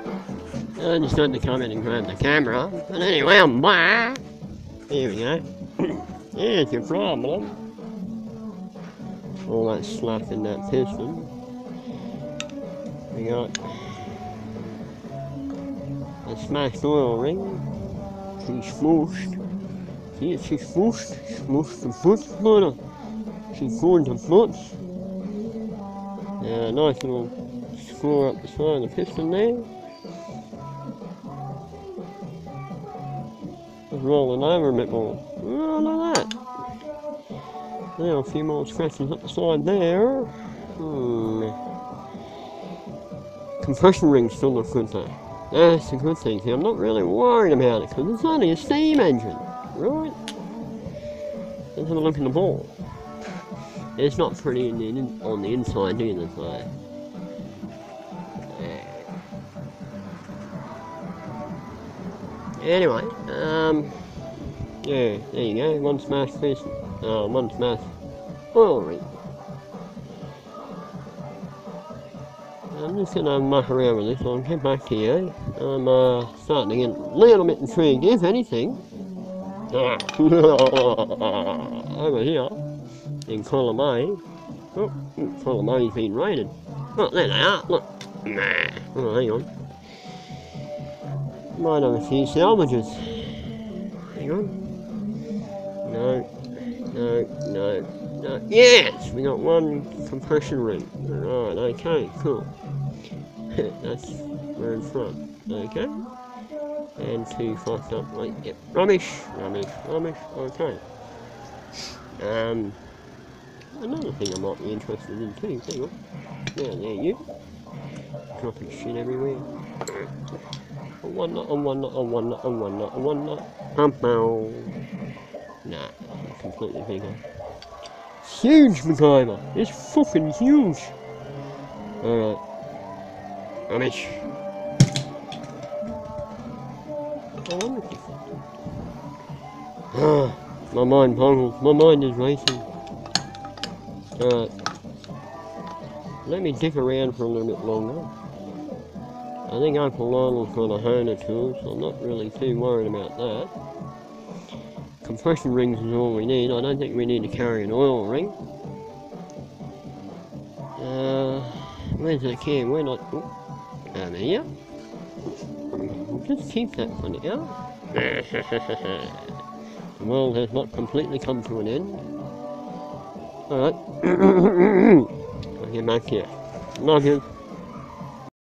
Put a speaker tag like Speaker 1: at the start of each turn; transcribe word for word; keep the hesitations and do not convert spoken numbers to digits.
Speaker 1: I just had to come in and grab the camera. But anyway, I'm back. Here we go. Here's your problem. All that slack in that piston. We got a smashed oil ring. She's smooshed. See, she's smooshed. Smooshed the foot flutter. She's going to foot. Yeah, nice little score up the side of the piston there. Just rolling over a bit more. Oh, look at that. Now a few more scratches up the side there. Hmm. Compression rings still look good though. That's a good thing. See, I'm not really worried about it because it's only a steam engine, right? Let's have a look in the ball. It's not pretty in the, in, on the inside either, so. Yeah. Anyway, um, yeah, there you go. One smash piece, uh, one smash oil ring. I'm just gonna muck around with this. I'll get back to you. I'm uh, starting to get a little bit intrigued, if anything. Over here in column A. Oh, column A's been raided. Oh, there they are. Look. Nah. Oh, hang on. Might have a few salvages. Hang on. No. No. No. No. Yes! We got one compression ring. Right, okay, cool. That's we're in front. Okay. And two fucked up. Right, yep. Rubbish. Rubbish. Rubbish. Okay. Um. Another thing I might be interested in too. Hang on. Yeah, there you. Dropping shit everywhere. A one nut, a one nut, a one nut, a one nut, a one nut. Um, nah, completely bigger. Huge MacGyver. It's fucking huge. Alright. Rubbish. Ah, my mind boggles. My mind is racing. Alright. Let me dick around for a little bit longer. I think Uncle Lionel's got a Hohner tool, so I'm not really too worried about that. Compression rings is all we need. I don't think we need to carry an oil ring. Uh, where's that cam? We're not... Oh, over here. We'll just keep that for now. The world has not completely come to an end. Alright. I'll get back here. Love you.